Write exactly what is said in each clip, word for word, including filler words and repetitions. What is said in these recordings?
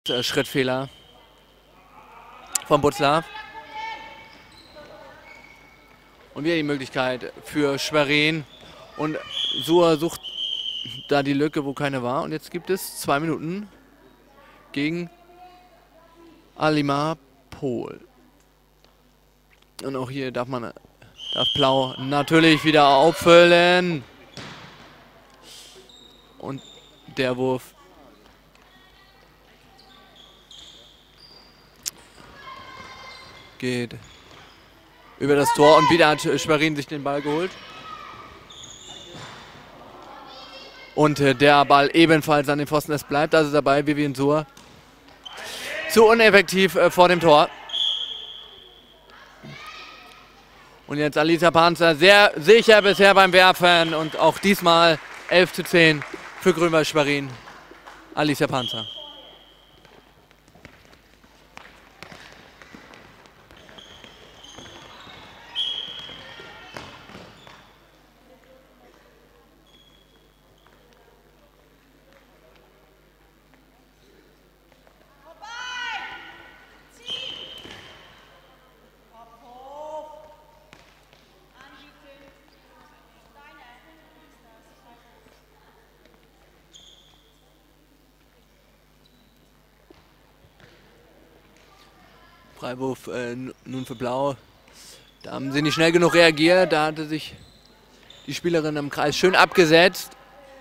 Äh, Schrittfehler von Butzlaff. Und wieder die Möglichkeit für Schwerin. Und Suhr sucht da die Lücke, wo keine war. Und jetzt gibt es zwei Minuten gegen Alimar Pohl. Und auch hier darf man darf Blau natürlich wieder auffüllen. Und der Wurf geht über das Tor und wieder hat Schwerin sich den Ball geholt. Und äh, der Ball ebenfalls an den Pfosten. Es bleibt also dabei, Vivien Suhr. Zu uneffektiv äh, vor dem Tor. Und jetzt Alisa Panzer sehr sicher bisher beim Werfen. Und auch diesmal elf zu zehn für Grün-Weiß Schwerin. Alisa Panzer. Freiwurf äh, nun für Blau. Da haben sie nicht schnell genug reagiert. Da hatte sich die Spielerin im Kreis schön abgesetzt.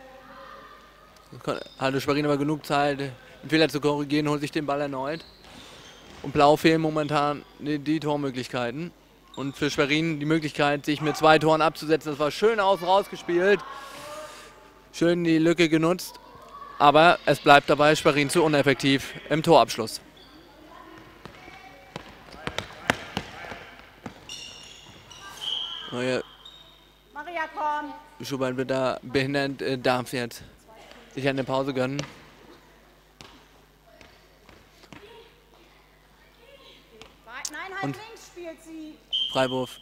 Hatte Schwerin aber genug Zeit, den Fehler zu korrigieren, holt sich den Ball erneut. Und Blau fehlen momentan die, die Tormöglichkeiten. Und für Schwerin die Möglichkeit, sich mit zwei Toren abzusetzen. Das war schön außen rausgespielt. Schön die Lücke genutzt. Aber es bleibt dabei, Schwerin zu uneffektiv im Torabschluss. Neue Maria, komm. Schubein wird da behindert, äh, darf jetzt sich eine Pause gönnen. Nein, halt Und links spielt sie. Freiwurf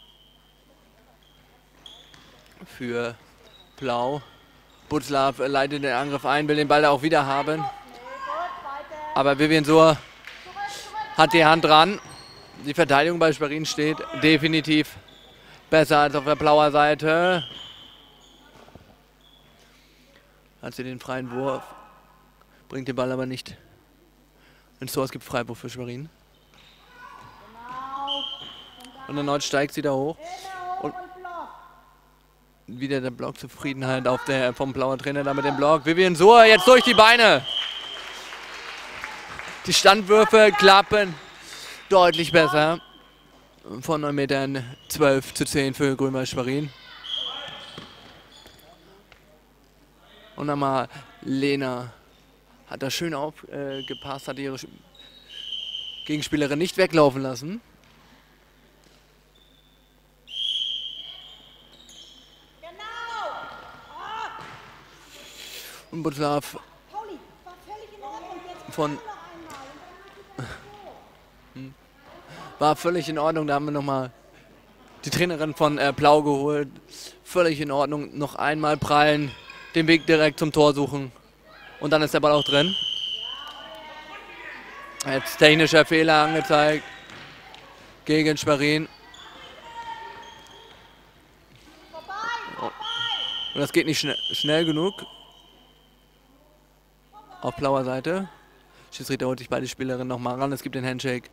für Blau. Butzlaff leitet den Angriff ein, will den Ball da auch wieder haben. Aber Vivien Suhr hat die Hand dran. Die Verteidigung bei Schwerin steht definitiv besser als auf der blauer Seite. Hat sie den freien Wurf. Bringt den Ball aber nicht ins Tor. Es gibt Freiwurf für Schwerin. Und erneut steigt sie da hoch. Und wieder der Block. Zufriedenheit auf der, vom blauer Trainer da mit dem Block. Vivien Suhr jetzt durch die Beine. Die Standwürfe klappen deutlich besser. Von neun Metern zwölf zu zehn für Grün-Weiß Schwerin. Und nochmal Lena hat da schön aufgepasst, äh, hat ihre Gegenspielerin nicht weglaufen lassen. Und Butzlaff von war völlig in Ordnung. Da haben wir nochmal die Trainerin von äh, Blau geholt. Völlig in Ordnung. Noch einmal prallen, den Weg direkt zum Tor suchen. Und dann ist der Ball auch drin. Jetzt technischer Fehler angezeigt gegen Schwerin. Und das geht nicht schn schnell genug. Auf blauer Seite. Schiedsrichter holt sich beide Spielerinnen nochmal ran. Es gibt den Handshake.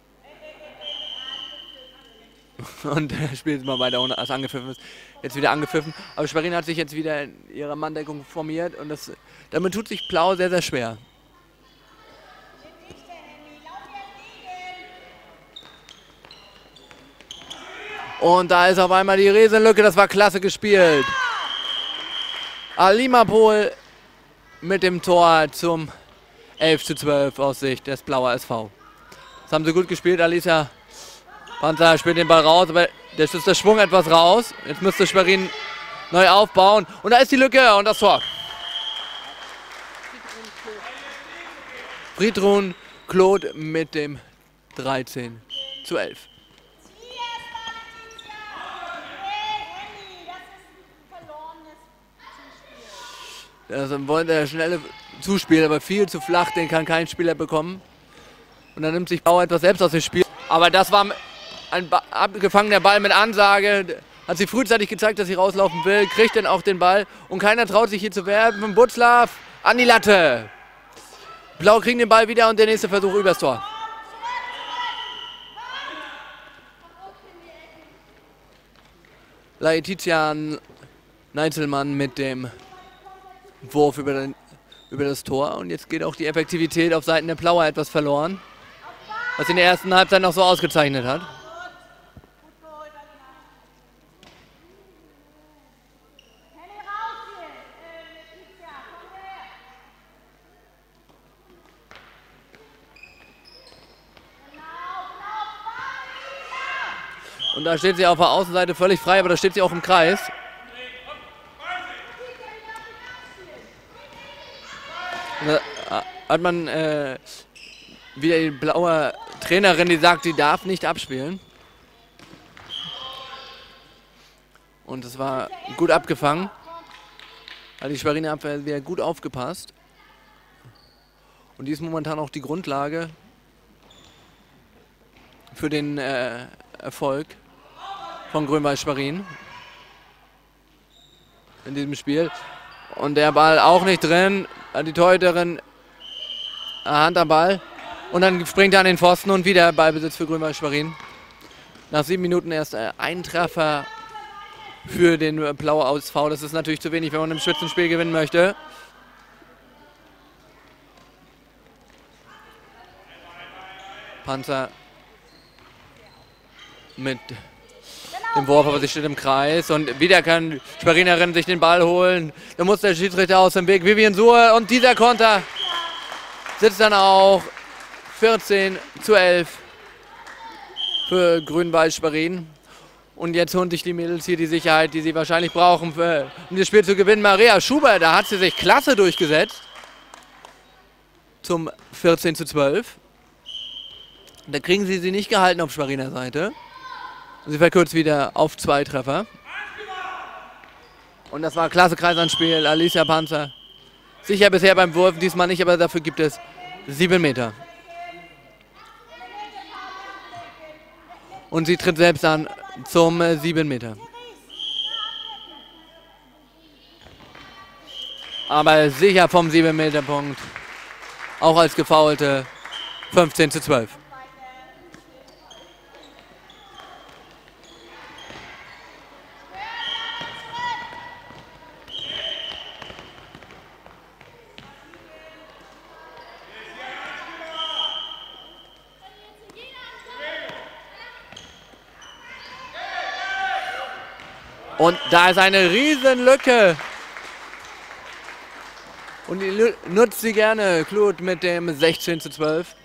Und spielt jetzt mal weiter, ohne als angepfiffen ist. Jetzt wieder angepfiffen. Aber Schwerin hat sich jetzt wieder in ihrer Manndeckung formiert. Und das, damit tut sich Blau sehr, sehr schwer. Und da ist auf einmal die Riesenlücke. Das war klasse gespielt. Alimar Pohl mit dem Tor zum elf zu zwölf aus Sicht des Blauer S V. Das haben sie gut gespielt. Alisa Panzer spielt den Ball raus, aber jetzt ist der Schwung etwas raus. Jetzt müsste Schwerin neu aufbauen. Und da ist die Lücke und das Tor. Friedrun Claude mit dem dreizehn zu elf. Das wollte der schnelle Zuspiel, aber viel zu flach, den kann kein Spieler bekommen. Und dann nimmt sich Blau etwas selbst aus dem Spiel. Aber das war ein ba abgefangener Ball mit Ansage. Hat sie frühzeitig gezeigt, dass sie rauslaufen will. Kriegt dann auch den Ball. Und keiner traut sich hier zu werfen. Butzlaff an die Latte. Blau kriegen den Ball wieder und der nächste Versuch übers Tor. Laetitia Neitzelmann mit dem Wurf über, den, über das Tor. Und jetzt geht auch die Effektivität auf Seiten der Blauer etwas verloren. Was in der ersten Halbzeit noch so ausgezeichnet hat. Und da steht sie auf der Außenseite völlig frei, aber da steht sie auch im Kreis. Und da hat man äh, wieder die blaue Trainerin, die sagt, sie darf nicht abspielen. Und es war gut abgefangen. Hat die Schweriner Abwehr wieder gut aufgepasst. Und die ist momentan auch die Grundlage für den äh, Erfolg von Grün-Weiß Schwerin in diesem Spiel. Und der Ball auch nicht drin. Die Torhüterin Hand am Ball. Und dann springt er an den Pfosten und wieder Ballbesitz für Grün-Weiß Schwerin. Nach sieben Minuten erst ein Treffer für den Blaue aus V. Das ist natürlich zu wenig, wenn man im Spitzenspiel gewinnen möchte. Panzer mit dem Wurf, aber sie steht im Kreis und wieder kann Schwerinerin sich den Ball holen. Da muss der Schiedsrichter aus dem Weg. Vivian Suhr und dieser Konter sitzt dann auch vierzehn zu elf für Grün-Weiß Schwerin. Und jetzt holen sich die Mädels hier die Sicherheit, die sie wahrscheinlich brauchen, für, um das Spiel zu gewinnen. Maria Schubert, da hat sie sich klasse durchgesetzt. Zum vierzehn zu zwölf. Da kriegen sie sie nicht gehalten auf Schweriner Seite. Sie verkürzt wieder auf zwei Treffer. Und das war ein klasse Kreisanspiel. Alicia Panzer sicher bisher beim Wurf, diesmal nicht, aber dafür gibt es sieben Meter. Und sie tritt selbst an zum äh, sieben Meter. Aber sicher vom sieben Meter Punkt. Auch als Gefaulte fünfzehn zu zwölf. Und da ist eine Riesenlücke. Und die nutzt sie gerne. Kluth mit dem sechzehn zu zwölf.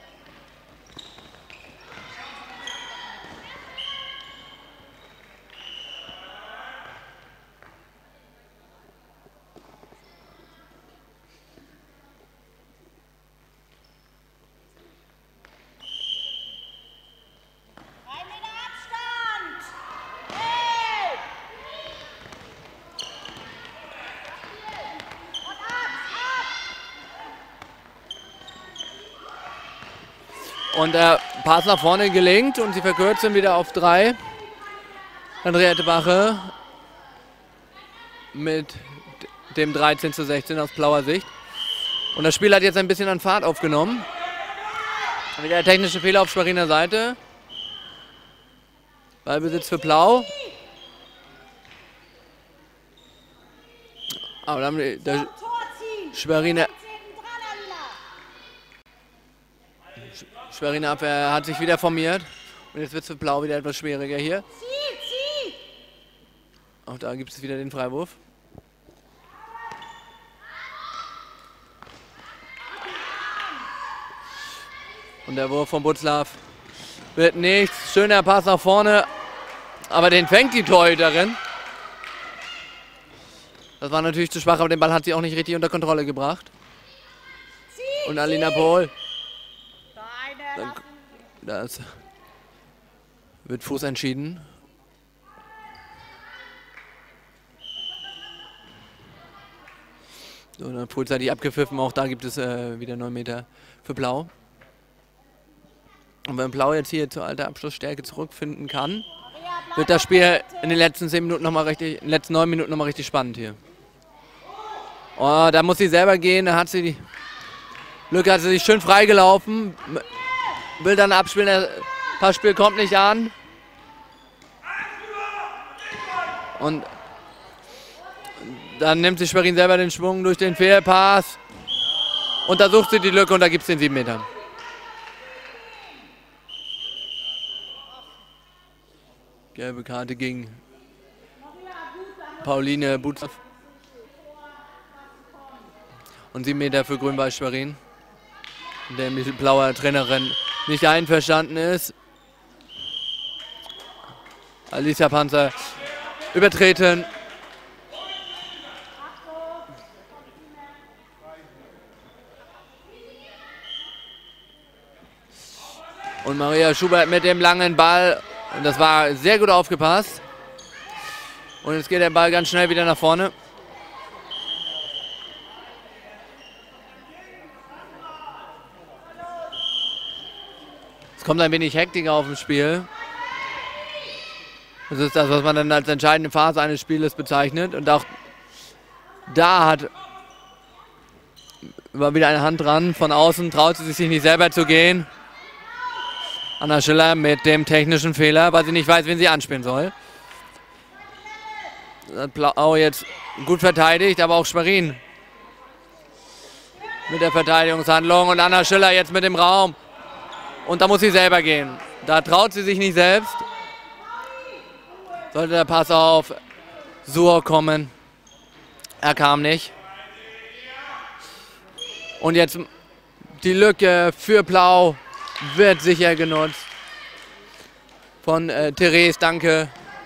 Und der Pass nach vorne gelingt und sie verkürzen wieder auf drei. Henriette Bache mit dem dreizehn zu sechzehn aus blauer Sicht. Und das Spiel hat jetzt ein bisschen an Fahrt aufgenommen. Wieder der technische Fehler auf Schweriner Seite. Ballbesitz für Blau. Aber dann der Schweriner Schweriner Abwehr hat sich wieder formiert. Und jetzt wird es für Blau wieder etwas schwieriger hier. Auch da gibt es wieder den Freiwurf. Und der Wurf von Butzlaff wird nichts. Schöner Pass nach vorne. Aber den fängt die Torhüterin. Das war natürlich zu schwach, aber den Ball hat sie auch nicht richtig unter Kontrolle gebracht. Und Alina Pohl. Das wird Fuß entschieden. So, dann frühzeitig abgepfiffen. Auch da gibt es äh, wieder neun Meter für Blau. Und wenn Blau jetzt hier zur alter Abschlussstärke zurückfinden kann, wird das Spiel in den letzten zehn Minuten noch mal richtig, in den letzten neun Minuten noch mal richtig spannend hier. Oh, da muss sie selber gehen, da hat sie die Lücke, hat sie sich schön freigelaufen, will dann abspielen, das Passspiel kommt nicht an. Und dann nimmt sich Schwerin selber den Schwung durch den Fehlpass. Und da sucht sie die Lücke und da gibt es den sieben Metern. Gelbe Karte gegen Pauline Butzlaff. Und sieben Meter für Grün-Weiß Schwerin. Der mit blauer Trainerin nicht einverstanden ist. Alicia Panzer übertreten. Und Maria Schubert mit dem langen Ball. Und das war sehr gut aufgepasst. Und jetzt geht der Ball ganz schnell wieder nach vorne. Es kommt ein wenig Hektik auf dem Spiel. Das ist das, was man dann als entscheidende Phase eines Spieles bezeichnet. Und auch da hat war wieder eine Hand dran. Von außen traut sie sich nicht selber zu gehen. Anna Schiller mit dem technischen Fehler, weil sie nicht weiß, wen sie anspielen soll. Blau jetzt gut verteidigt, aber auch Schwerin mit der Verteidigungshandlung. Und Anna Schiller jetzt mit dem Raum. Und da muss sie selber gehen. Da traut sie sich nicht selbst. Sollte der Pass auf Suhr kommen. Er kam nicht. Und jetzt die Lücke für Blau wird sicher genutzt. Von äh, Therese, danke.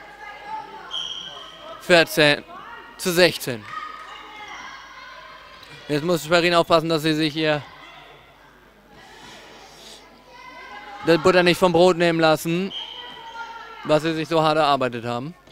vierzehn zu sechzehn. Jetzt muss Schwerin aufpassen, dass sie sich hier das Butter nicht vom Brot nehmen lassen, was sie sich so hart erarbeitet haben.